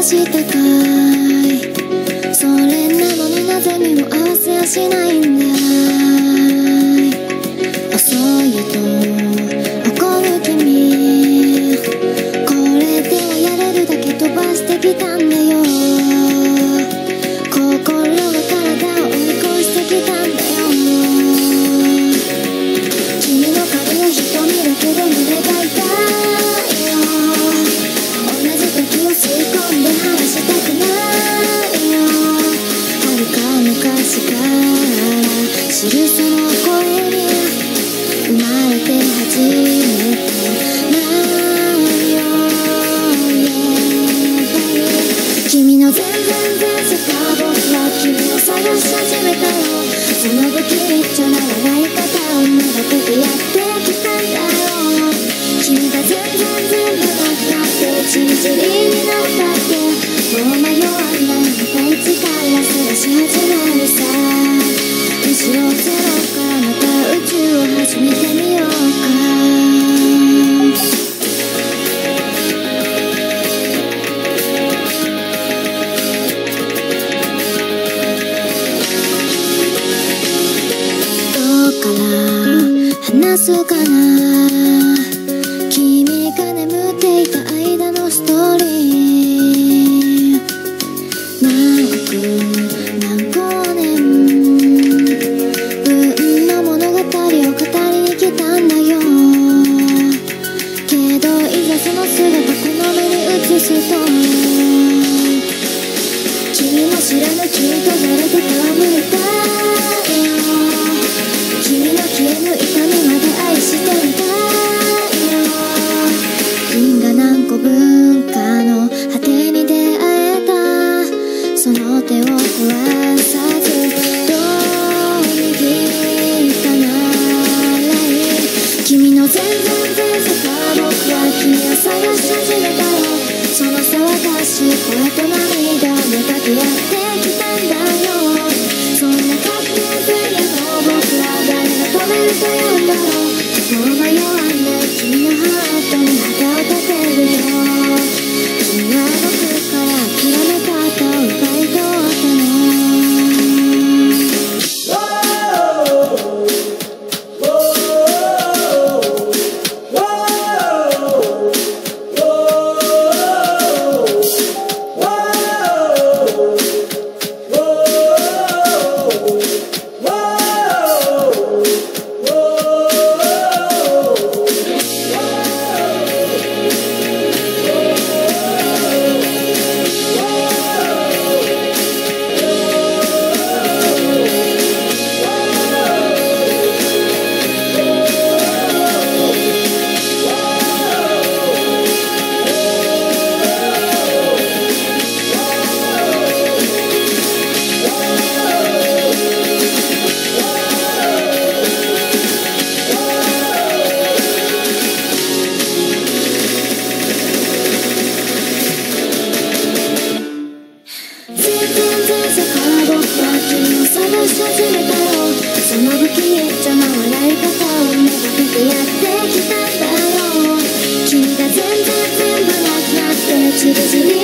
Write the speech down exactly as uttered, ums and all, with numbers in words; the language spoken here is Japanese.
したかい。それなのになぜにも合わせやしないんだい。遅いと怒る君、これではやれるだけ飛ばしてきたんだよ。心が体を追い越してきたんだよ。君の影の瞳だけで胸が痛いよ。同じ時を吸い込んで離したくないよ。遥か昔から知るその声に生まれて初めて何を言えばいい。君の全然前世から僕は君を探し始めたよ。その不吉祥な笑い方をめがけてやってきたんだよ。君が全然全部なくなってちりちりになったって、もう迷わない。また一から探し始めるさ。むしろゼロからまた宇宙を始めてみようか。話すかな、君が眠っていた間のストーリー。何億何光年分の物語を語りに来たんだよ。けどいざその姿この目に映すと、君も知らぬ君と誰で戯れたよ。君の消えぬ痛みまで愛してみたいよ。因果何個分かの果てに出会えた、その手を壊さずどう握ったならいい。君の全然前世から僕は君を探し始めたよ。その騒がしい声と涙をめかけやってきたんだよ。そんな勝手前夜の僕ら誰が止めるというんだろう。もう迷わない君のハートに旗を立てるよ。君は僕から諦めた後を奪い取ったの。その不吉祥な笑い方をめがけてやってきたんだよ。君が全然全部なくなってちりちり